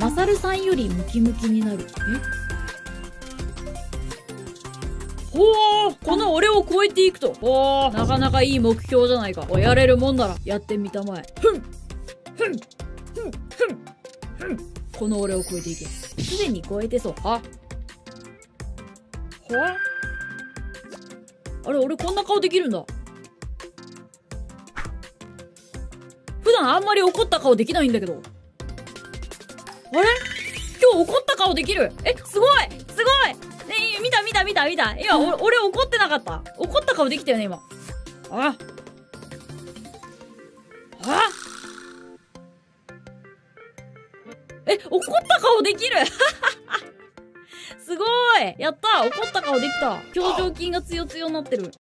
マサルさんよりムキムキになる。ほー、この俺を超えていくと。ほー、なかなかいい目標じゃないか。お、やれるもんならやってみたまえ。この俺を超えていけ。すでに超えてそう。はあれ、俺こんな顔できるんだ。普段あんまり怒った顔できないんだけど。あれ、今日怒った顔できる。すごいすごいね、見た。今、俺怒ってなかった。怒った顔できたよね、今。怒った顔できるすごい、やった、怒った顔できた。表情筋がつよつよになってる。